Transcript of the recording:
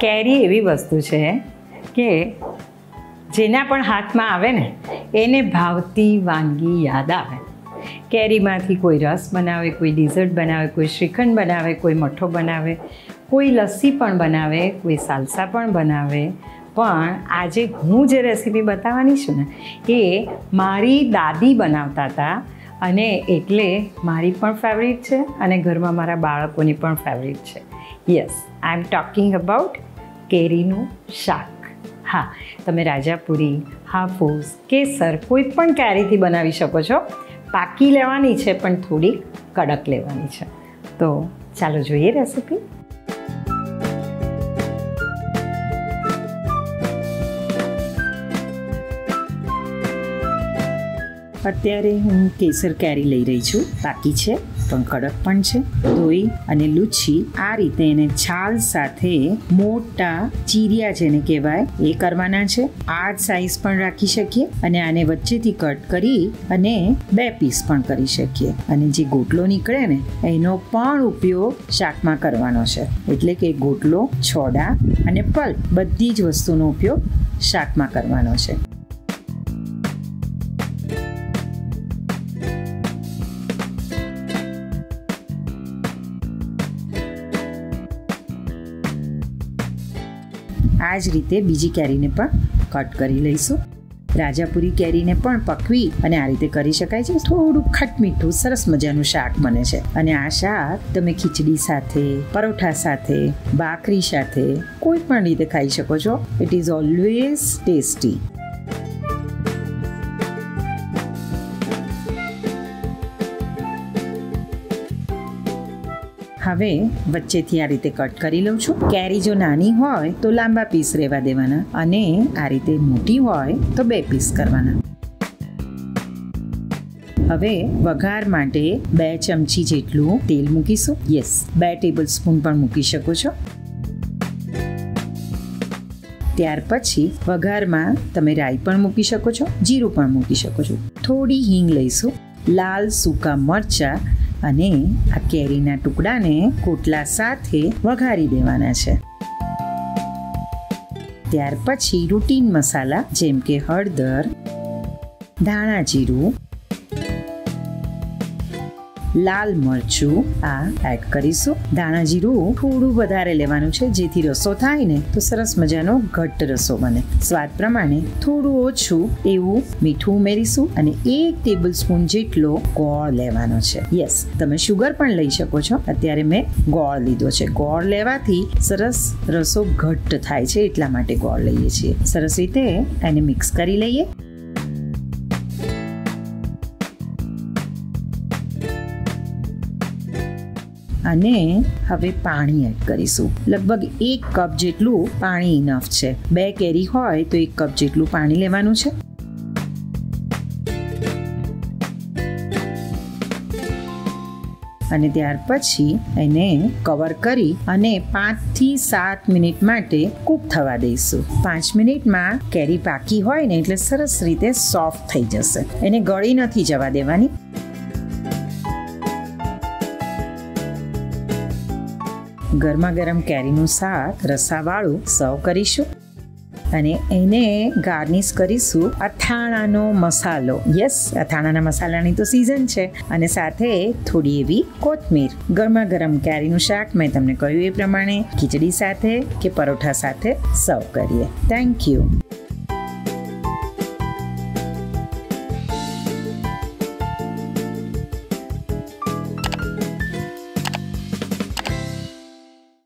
કેરી એવી વસ્તુ છે કે જેના પણ હાથમાં આવે ને એને ભાવતી વાનગી યાદ આવે. કેરીમાંથી કોઈ રસ બનાવે, કોઈ ડિઝર્ટ બનાવે, કોઈ શ્રીખંડ બનાવે, કોઈ મઠો બનાવે, કોઈ લસ્સી પણ બનાવે, કોઈ સાલસા પણ બનાવે. પણ આજે હું જે રેસીપી બતાવવાની છું ને એ મારી દાદી બનાવતા હતા અને એટલે મારી પણ ફેવરિટ છે અને ઘરમાં મારા બાળકોની પણ ફેવરિટ છે. Yes, I am talking about કેરીનું શાક. હા, તમે રાજાપુરી, હાફૂસ, કેસર કોઈ પણ કેરીથી બનાવી શકો છો. પાકી લેવાની છે પણ થોડી કડક લેવાની છે. તો ચાલો જોઈએ રેસીપી. અત્યારે હું કેસર કેરી લઈ રહી છું. પાકી છે પણ કડક પણ છે. ધોઈ અને લૂછી આ રીતે એને છાલ સાથે મોટા ચીરિયા જેને કહેવાય એ કરવાના છે. આ જ સાઈઝ પણ રાખી શકીએ અને આને વચ્ચેથી કટ કરી અને 2 પીસ પણ કરી શકીએ. અને જે ગોટલો નીકળે ને એનો પણ ઉપયોગ શાકમાં કરવાનો છે. એટલે કે ગોટલો, છોડા અને પલ્પ બધી જ વસ્તુનો ઉપયોગ શાકમાં કરવાનો છે. આ જ રીતે બીજી કેરીને પણ કટ કરી લઈશું. રાજાપુરી કેરીને પણ પકવી અને આ રીતે કરી શકાય છે. થોડું ખટમીઠું સરસ મજાનું શાક બને છે. અને આ શાક તમે ખીચડી સાથે, પરોઠા સાથે, ભાખરી સાથે કોઈ પણ રીતે ખાઈ શકો છો. It is always tasty. હવે વચ્ચેથી આ રીતે કટ કરી લઉં છું. કેરી જો નાની હોય તો લાંબા પીસ રહેવા દેવાના અને આ રીતે મોટી હોય તો 2 પીસ કરવાના. હવે વઘાર માટે 2 ચમચી જેટલું તેલ મૂકીશું. યસ, 2 ટેબલ સ્પૂન પણ મૂકી શકો છો. ત્યાર પછી વઘારમાં તમે રાઈ પણ મૂકી શકો છો, જીરું પણ મૂકી શકો છો. થોડી હિંગ લઈશું, લાલ સૂકા મરચાં અને આ કેરીના ટુકડાને કોટલા સાથે વઘારી દેવાના છે. ત્યાર પછી રૂટીન મસાલા જેમ કે હળદર, ધાણા જીરું, લાલ મરચું આ એડ કરીશું. ધાણા જીરું થોડું વધારે લેવાનું છે જેથી રસો થાય ને તો સરસ મજાનો ઘટ્ટ રસો બને. સ્વાદ પ્રમાણે થોડું ઓછું એવું મીઠું ઉમેરીશું અને 1 ટેબલ સ્પૂન જેટલો ગોળ લેવાનો છે. યસ, તમે શુગર પણ લઈ શકો છો. અત્યારે મેં ગોળ લીધો છે. ગોળ લેવાથી સરસ રસો ઘટ્ટ થાય છે એટલા માટે ગોળ લઈએ છીએ. સરસ રીતે એને મિક્સ કરી લઈએ. અને હવે પાણી એડ કરીશું. લગભગ 1 કપ જેટલું પાણી ઇનફ છે. 2 કેરી હોય તો 1 કપ જેટલું પાણી લેવાનું છે. અને ત્યાર પછી એને કવર કરી અને 5 થી 7 મિનિટ માટે કૂક થવા દઈશું. 5 મિનિટમાં કેરી પાકી હોય ને એટલે સરસ રીતે સોફ્ટ થઈ જશે. એને ગળી નથી જવા દેવાની. ગરમા ગરમ કેરીનું શાક રસાવાળું સર્વ કરીશું અને એને ગાર્નિશ કરીશું અથાણાનો મસાલો. યસ, અથાણાના મસાલાની તો સિઝન છે અને સાથે થોડી એવી કોથમીર. ગરમા ગરમ કેરીનું શાક મેં તમને કહ્યું એ પ્રમાણે ખીચડી સાથે કે પરોઠા સાથે સર્વ કરીએ. Thank you.